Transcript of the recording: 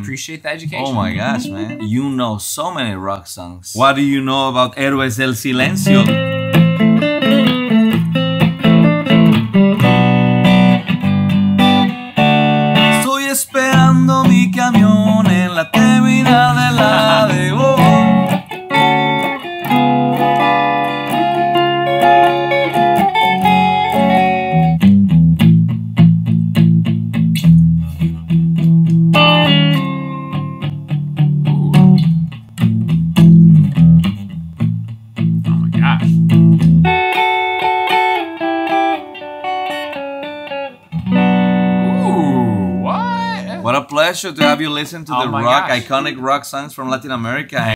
appreciate the education. Oh my gosh, man. You know so many rock songs. What do you know about Héroes del Silencio? Estoy esperando mi camión en la terminal de la de oh. What a pleasure to have you listen to the iconic rock songs from Latin America.